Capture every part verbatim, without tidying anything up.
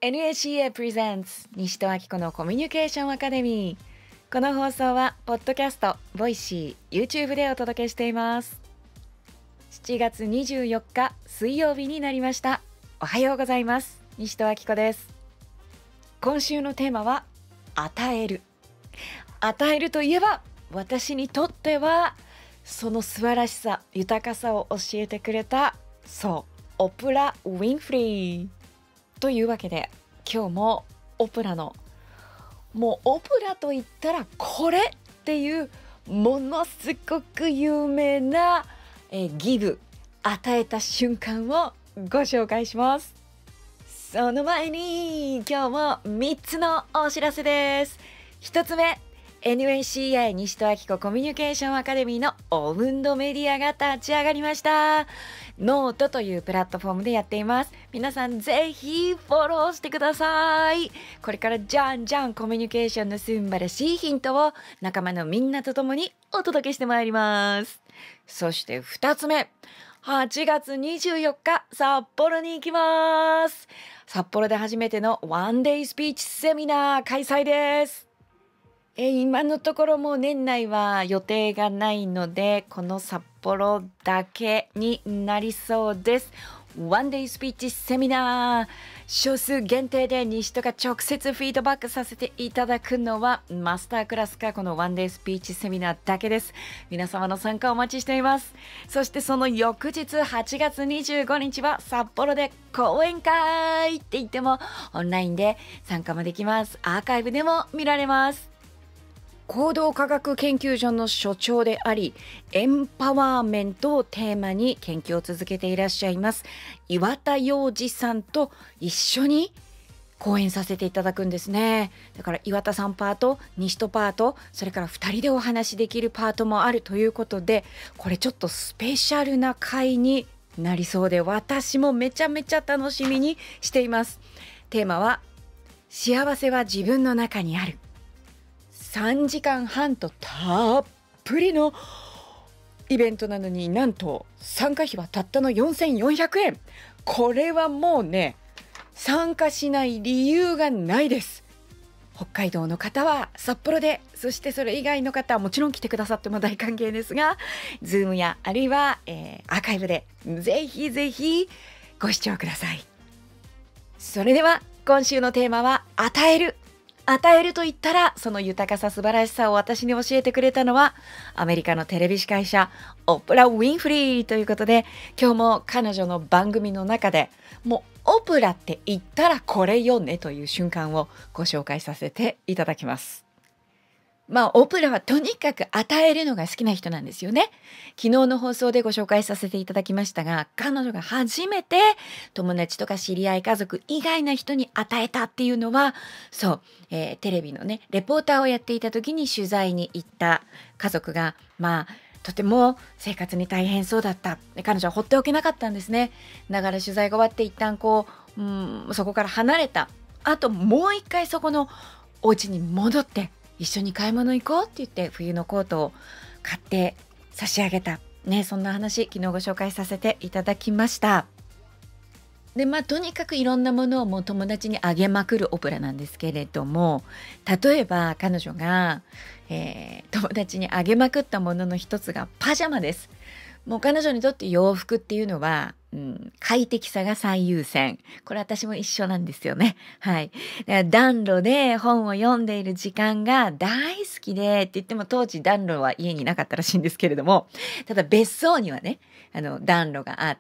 エヌエーシーエー Presents 西戸明子のコミュニケーションアカデミー。この放送はポッドキャスト、ボイシー、YouTube でお届けしています。しちがつにじゅうよっか水曜日になりました。おはようございます。西戸明子です。今週のテーマは与える。与えるといえば、私にとってはその素晴らしさ、豊かさを教えてくれた、そうオプラ・ウィンフリーというわけで、今日もオプラのもうオプラと言ったらこれっていうものすごく有名なえギブ、与えた瞬間をご紹介します。その前に今日もみっつのお知らせです。ひとつめ、エヌエーシーエー 西戸明子コミュニケーションアカデミーのオウンドメディアが立ち上がりました。ノートというプラットフォームでやっています。皆さんぜひフォローしてください。これからじゃんじゃんコミュニケーションのすんばらしいヒントを仲間のみんなと共にお届けしてまいります。そしてふたつめ、はちがつにじゅうよっか札幌に行きます。札幌で初めてのワンデイスピーチセミナー開催です。え今のところもう年内は予定がないので、この札幌だけになりそうです。ワンデイスピーチセミナー、少数限定で西戸が直接フィードバックさせていただくのはマスタークラスかこのワンデイスピーチセミナーだけです。皆様の参加お待ちしています。そしてその翌日はちがつにじゅうごにちは札幌で講演会って言ってもオンラインで参加もできます。アーカイブでも見られます。行動科学研究所の所長であり、エンパワーメントをテーマに研究を続けていらっしゃいます岩田洋二さんと一緒に講演させていただくんですね。だから岩田さんパート、西戸パート、それからふたりでお話しできるパートもあるということで、これちょっとスペシャルな回になりそうで、私もめちゃめちゃ楽しみにしています。テーマは幸せは自分の中にある。さんじかんはんとたっぷりのイベントなのに、なんと参加費はたったのよんせんよんひゃくえん。これはもうね、参加しない理由がないです。北海道の方は札幌で、そしてそれ以外の方はもちろん来てくださっても大歓迎ですが、ズームやあるいは、えー、アーカイブでぜひぜひご視聴ください。それでは今週のテーマは与える。与えると言ったら、その豊かさ、素晴らしさを私に教えてくれたのはアメリカのテレビ司会者オプラ・ウィンフリーということで、今日も彼女の番組の中でもうオプラって言ったらこれよねという瞬間をご紹介させていただきます。まあオプラはとにかく与えるのが好きな人なんですよね。昨日の放送でご紹介させていただきましたが、彼女が初めて友達とか知り合い、家族以外の人に与えたっていうのは、そう、えー、テレビのねレポーターをやっていた時に取材に行った家族が、まあとても生活に大変そうだった。で彼女は放っておけなかったんですね。だから取材が終わって一旦こう、うん、そこから離れた。あともう一回そこのお家に戻って一緒に買い物行こうって言って冬のコートを買って差し上げた。ね、そんな話昨日ご紹介させていただきました。でまあとにかくいろんなものをもう友達にあげまくるオプラなんですけれども、例えば彼女が、えー、友達にあげまくったものの一つがパジャマです。もう彼女にとって洋服っていうのは、うん、快適さが最優先。これ私も一緒なんですよね。はい。だから暖炉で本を読んでいる時間が大好きでって言っても、当時暖炉は家になかったらしいんですけれども、ただ別荘にはね、あの暖炉があって、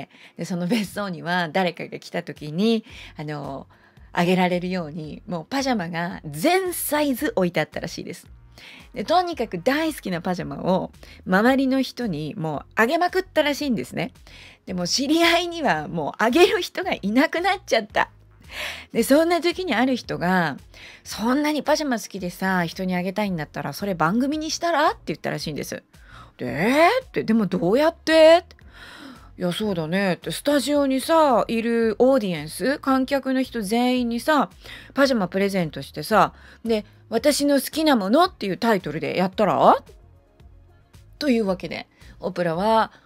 でその別荘には誰かが来た時にあのあげられるように、もうパジャマが全サイズ置いてあったらしいです。でとにかく大好きなパジャマを周りの人にもうあげまくったらしいんですね。でも知り合いにはもうあげる人がいなくなっちゃった。でそんな時にある人が、そんなにパジャマ好きでさ人にあげたいんだったらそれ番組にしたらって言ったらしいんです。でえー、ってでもどうやっていやそうだねってスタジオにさいるオーディエンス観客の人全員にさパジャマプレゼントしてさ、で私の好きなものっていうタイトルでやったらというわけで、オプラは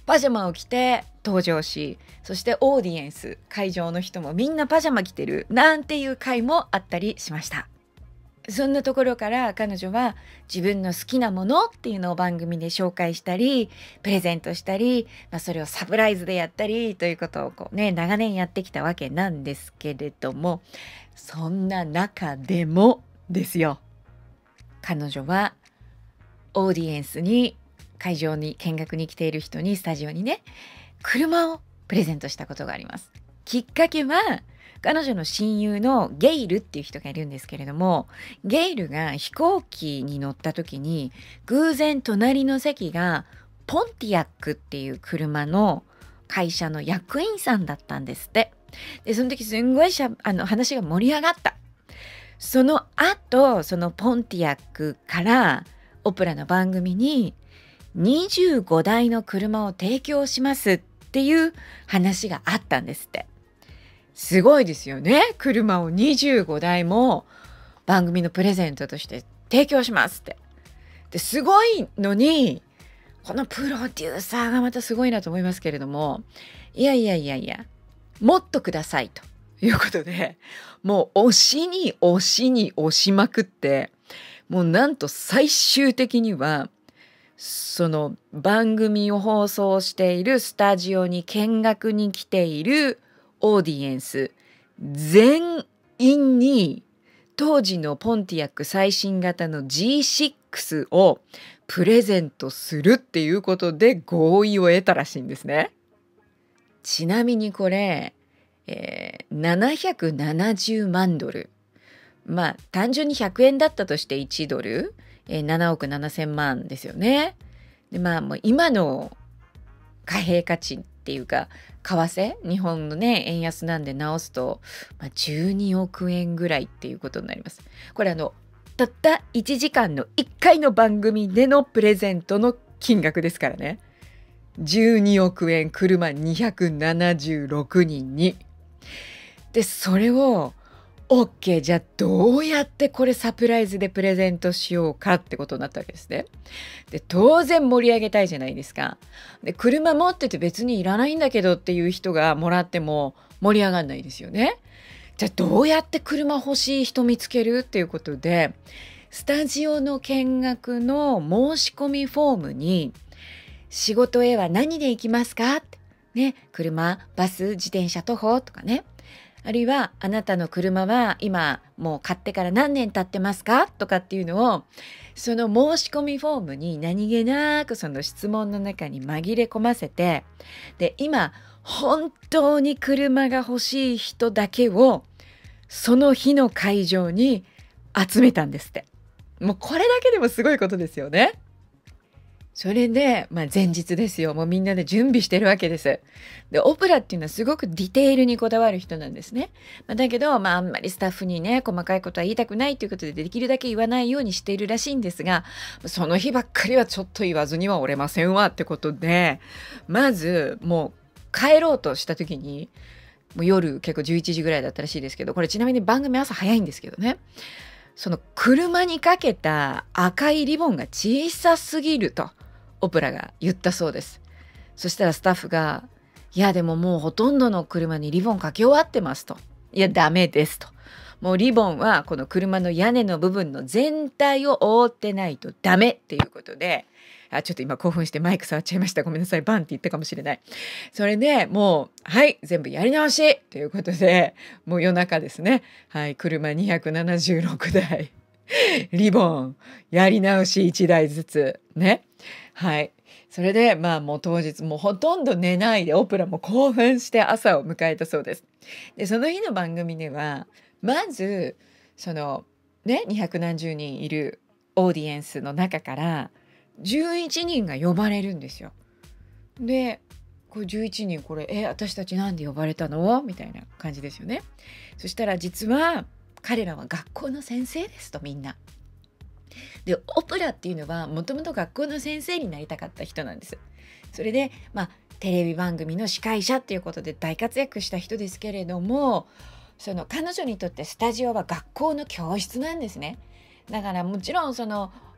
パジャマを着て登場し、そしてオーディエンス、会場の人もみんなパジャマ着てるなんていう回もあったりしました。そんなところから彼女は自分の好きなものっていうのを番組で紹介したり、プレゼントしたり、まあ、それをサプライズでやったりということをこうね、長年やってきたわけなんですけれども、そんな中でもですよ、彼女はオーディエンスに、会場に見学に来ている人に、スタジオにね、車をプレゼントしたことがあります。きっかけは彼女の親友のゲイルっていう人がいるんですけれども、ゲイルが飛行機に乗った時に偶然隣の席がポンティアックっていう車の会社の役員さんだったんですって。でその時すんごいしゃあの話が盛り上がった。その後そのポンティアックからオプラの番組ににじゅうごだいの車を提供しますっていう話があったんですって。すごいですよね。車をにじゅうごだいも番組のプレゼントとして提供しますって。ですごいのに、このプロデューサーがまたすごいなと思いますけれども、いやいやいやいや、もっとくださいということで、もう押しに押しに押しまくって、もうなんと最終的にはその番組を放送しているスタジオに見学に来ているオーディエンス全員に当時のポンティアック最新型の ジーシックス をプレゼントするっていうことで合意を得たらしいんですね。ちなみにこれ、えー、ななひゃくななじゅうまんドル、まあ単純にひゃくえんだったとしていちドル、えー、ななおくななせんまんですよね。でまあもう今の貨幣価値っていうか為替、日本のね円安なんで直すと、まあ、じゅうにおくえんぐらいっていうことになります。これあのたったいちじかんのいっかいの番組でのプレゼントの金額ですからね。じゅうにおくえん、車にひゃくななじゅうろくにんに。でそれを OK、 じゃあどうやってこれサプライズでプレゼントしようかってことになったわけですね。で当然盛り上げたいじゃないですか。で車持ってて別にいらないんだけどっていう人がもらっても盛り上がんないですよね。じゃあどうやって車欲しい人見つけるっていうことで、スタジオの見学の申し込みフォームに仕事へは何で行きますかって、ね、車、バス、自転車、徒歩とかね、あるいはあなたの車は今もう買ってから何年経ってますかとかっていうのを、その申し込みフォームに何気なくその質問の中に紛れ込ませて、で今本当に車が欲しい人だけをその日の会場に集めたんですって。もうこれだけでもすごいことですよね。それで、まあ、前日ですよ。もうみんなで準備してるわけです。で、オプラっていうのはすごくディテールにこだわる人なんですね。まあ、だけど、まあ、あんまりスタッフにね、細かいことは言いたくないということで、できるだけ言わないようにしているらしいんですが、その日ばっかりはちょっと言わずにはおれませんわってことで、まず、もう帰ろうとした時に、もう夜結構じゅういちじぐらいだったらしいですけど、これちなみに番組朝早いんですけどね。その車にかけた赤いリボンが小さすぎるとオプラが言ったそうです。そしたらスタッフが、いやでももうほとんどの車にリボンかけ終わってますと。いやダメですと。もうリボンはこの車の屋根の部分の全体を覆ってないとダメっていうことで、あ、ちょっと今興奮してマイク触っちゃいました。ごめんなさい。バンって言ったかもしれない。それでもう、はい、全部やり直しということで、もう夜中ですね。はい、車にひゃくななじゅうろくだい。リボン、やり直しいちだいずつ。ね。はい。それで、まあもう当日もうほとんど寝ないでオプラも興奮して朝を迎えたそうです。で、その日の番組では、まず、その、ね、にひゃくなんじゅうにんいるオーディエンスの中から、じゅういちにんが呼ばれるんですよ。で、これじゅういちにんこれ、え、私たちなんで呼ばれたのみたいな感じですよね。そしたら実は彼らは学校の先生ですと、みんな。で、オプラっていうのはもともと学校の先生になりたかった人なんです。それで、まあ、テレビ番組の司会者っていうことで大活躍した人ですけれども、その彼女にとってスタジオは学校の教室なんですね。だからもちろんその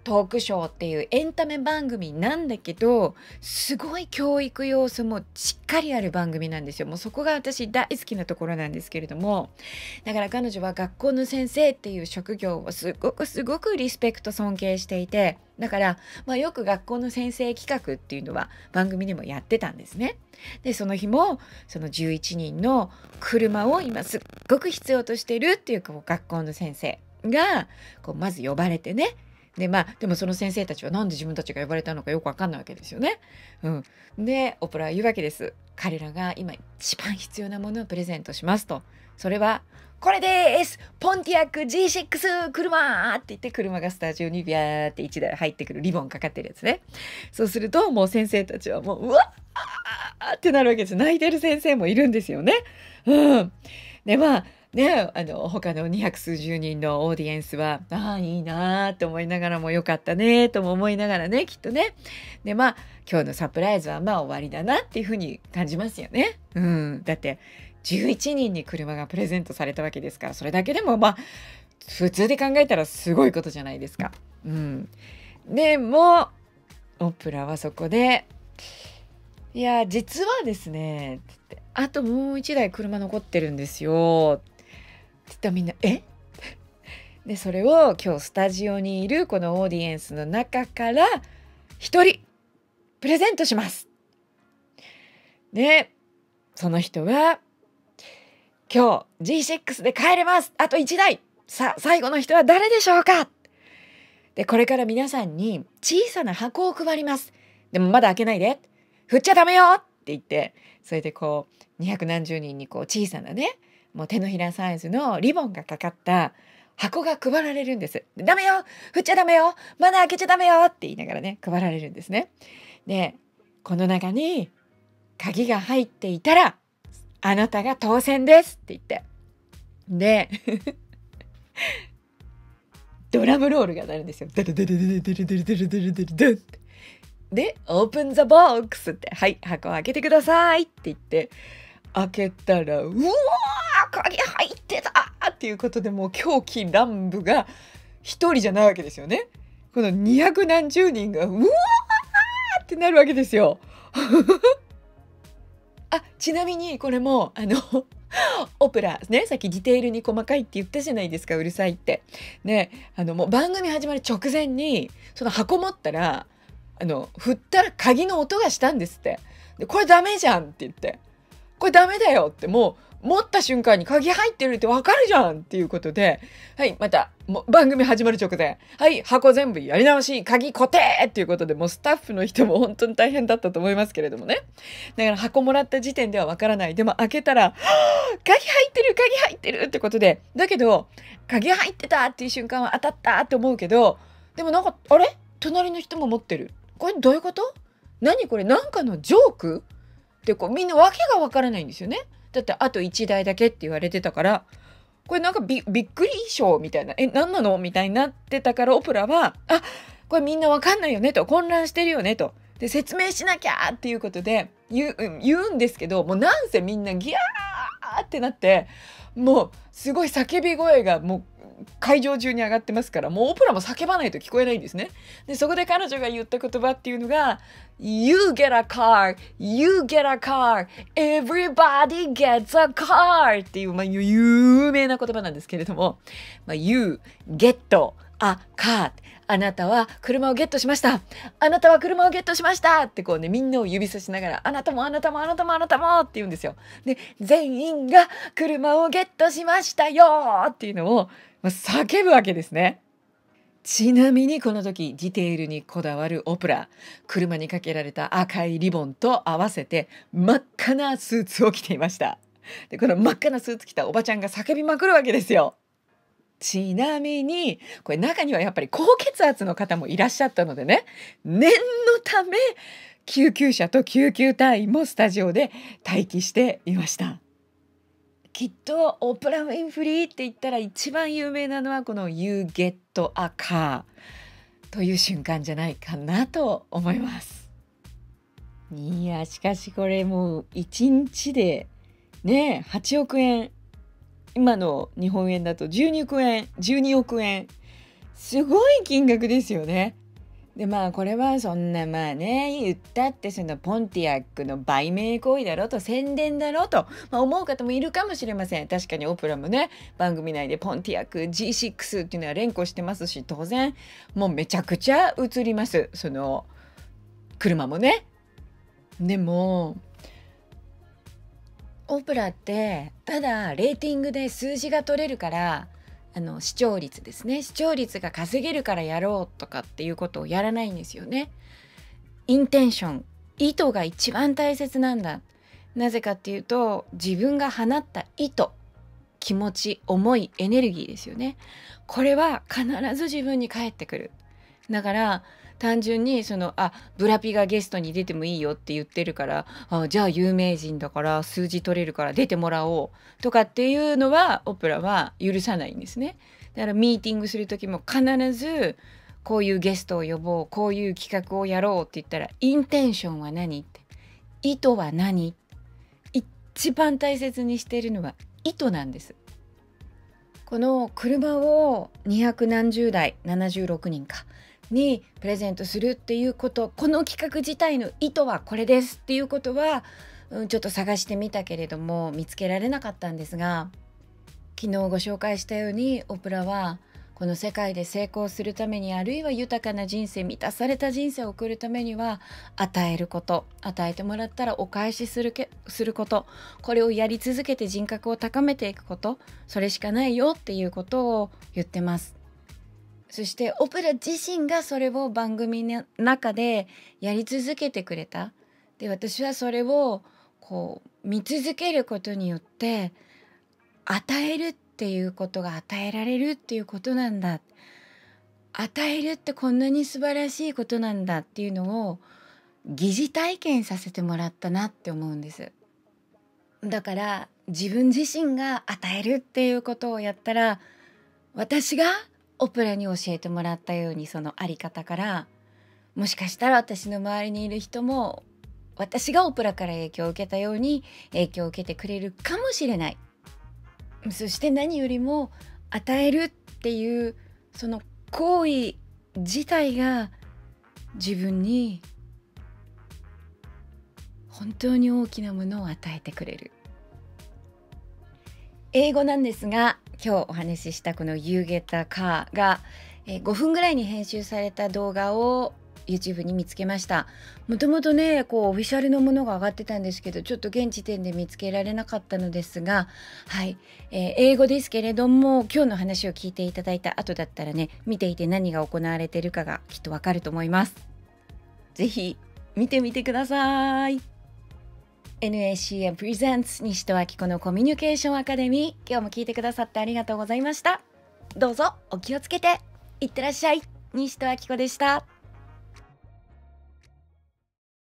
トークショーっていうエンタメ番組なんだけど、すごい教育要素もしっかりある番組なんですよ。もうそこが私大好きなところなんですけれども、だから彼女は学校の先生っていう職業をすごくすごくリスペクト尊敬していて、だから、まあ、よく学校の先生企画っていうのは番組でもやってたんですね。でその日もそのじゅういちにんの車を今すっごく必要としてるっていうこう学校の先生がこうまず呼ばれてね、でまあでもその先生たちはなんで自分たちが呼ばれたのかよくわかんないわけですよね。うん、でオプラは言うわけです。彼らが今一番必要なものをプレゼントしますと。それはこれです、ポンティアック ジーシックス 車って言って車がスタジオにビャーっていちだい入ってくるリボンかかってるやつね。そうするともう先生たちはもううわーってなるわけです。泣いてる先生もいるんですよね。うん、でまあね、あの他のにひゃくすうじゅうにんのオーディエンスはああいいなーと思いながらもよかったねとも思いながらね、きっとね。でまあ今日のサプライズはまあ終わりだなっていうふうに感じますよね。うん、だってじゅういちにんに車がプレゼントされたわけですから、それだけでもまあ普通で考えたらすごいことじゃないですか。うん、でもオプラはそこでいや実はですねってあともういちだい車残ってるんですよって言ったらみんなえでそれを今日スタジオにいるこのオーディエンスの中からひとりプレゼントします。でその人は今日 ジーシックス で帰れます、あといちだい、さあ最後の人は誰でしょうか。でこれから皆さんに小さな箱を配ります。でもまだ開けないで、振っちゃダメよって言って、それでこうにひゃくなんじゅうにんにこう小さなねもう手のひらサイズのリボンがかかった箱が配られるんです。ダメよ、振っちゃダメよ、まだ開けちゃダメよって言いながらね配られるんですね。でこの中に鍵が入っていたらあなたが当選ですって言って、でドラムロールが鳴るんですよ。ダダダダダダダダダダダダダダでオープンザボックスって、はい箱を開けてくださいって言って開けたらうわー鍵入ってたっていうことでもう狂喜乱舞が一人じゃないわけですよね。このにひゃくなんじゅうにんがうわーってなるわけですよ。あちなみにこれもあのオペラね、さっきディテールに細かいって言ったじゃないですか、うるさいってね。あのもう番組始まる直前にその箱持ったらあの振ったら鍵の音がしたんですって。でこれダメじゃんって言って、これダメだよって、もう持った瞬間に鍵入ってるってわかるじゃんっていうことで、はいまたもう番組始まる直前、はい箱全部やり直し、鍵固定っていうことで、もうスタッフの人も本当に大変だったと思いますけれどもね。だから箱もらった時点ではわからない、でも開けたら鍵入ってる鍵入ってるってことで、だけど鍵入ってたっていう瞬間は当たったって思うけど、でもなんかあれ隣の人も持ってる、これどういうこと、何これ、なんかのジョークってこうみんな訳がわからないんですよね。だってあといちだいだけって言われてたから、これなんか び, びっくり賞みたいな、え何なのみたいになってたから、オプラはあこれみんなわかんないよねと、混乱してるよねと、で説明しなきゃっていうことで言 う, 言うんですけど、もうなんせみんなギャーってなって、もうすごい叫び声がもう会場中に上がってますから、もうオプラも叫ばないと聞こえないんですね。でそこで彼女が言った言葉っていうのが You get a car, you get a car, everybody gets a car っていう、まあ、有名な言葉なんですけれども、まあ、You get a car、 あなたは車をゲットしました、あなたは車をゲットしましたってこうね、みんなを指さしながらあなたもあなたもあなたもあなたもって言うんですよ。で全員が車をゲットしましたよっていうのを叫ぶわけですね。ちなみにこの時ディテールにこだわるオプラ、車にかけられた赤いリボンと合わせて真っ赤なスーツを着ていました。でこの真っ赤なスーツ着たおばちゃんが叫びまくるわけですよ。ちなみにこれ中にはやっぱり高血圧の方もいらっしゃったのでね、念のため救急車と救急隊員もスタジオで待機していました。きっとオプラ・ウィンフリーって言ったら一番有名なのはこの You get a car という瞬間じゃないかなと思います。いやしかしこれもういちにちでねはちおくえん、今の日本円だとじゅうにおくえんじゅうにおくえんすごい金額ですよね。でまあこれはそんなまあね言ったってそのポンティアックの売名行為だろうと宣伝だろうと、まあ、思う方もいるかもしれません。確かにオプラもね番組内でポンティアック ジーシックス っていうのは連呼してますし、当然もうめちゃくちゃ映ります、その車もね。でもオプラってただレーティングで数字が取れるから、あの視聴率ですね、視聴率が稼げるからやろうとかっていうことをやらないんですよね。インテンション、意図が一番大切なんだ。なぜかっていうと自分が放った意図、気持ち、思い、エネルギーですよね。これは必ず自分に返ってくる。だから単純にそのあブラピがゲストに出てもいいよって言ってるから、あじゃあ有名人だから数字取れるから出てもらおうとかっていうのはオプラは許さないんですね。だからミーティングする時も必ずこういうゲストを呼ぼう、こういう企画をやろうって言ったら、インテンションは何って、意図は何、一番大切にしているのは意図なんです。この車をにひゃくなんじゅうだいななじゅうろくにんかにプレゼントするっていうこと、この企画自体の意図はこれですっていうことは、うん、ちょっと探してみたけれども見つけられなかったんですが、昨日ご紹介したようにオプラはこの世界で成功するために、あるいは豊かな人生、満たされた人生を送るためには、与えること、与えてもらったらお返しするけすること、これをやり続けて人格を高めていくこと、それしかないよっていうことを言ってます。そしてオプラ自身がそれを番組の中でやり続けてくれた。で私はそれをこう見続けることによって、与えるっていうことが与えられるっていうことなんだ、与えるってこんなに素晴らしいことなんだっていうのを疑似体験させてもらったなって思うんです。だから自分自身が与えるっていうことをやったら、私がオプラに教えてもらったように、そのあり方から、もしかしたら私の周りにいる人も私がオプラから影響を受けたように影響を受けてくれるかもしれない。そして何よりも与えるっていうその行為自体が自分に本当に大きなものを与えてくれる。英語なんですが、今日お話ししたこの You Get a Car がごふんぐらいに編集された動画を YouTube に見つけました。もともとねこうオフィシャルのものが上がってたんですけど、ちょっと現時点で見つけられなかったのですが、はい、えー、英語ですけれども、今日の話を聞いていただいた後だったらね、見ていて何が行われているかがきっとわかると思います。ぜひ見てみてください。 エヌエーシーエム Presents 西戸明子のコミュニケーションアカデミー、今日も聞いてくださってありがとうございました。どうぞお気をつけていってらっしゃい。西戸明子でした。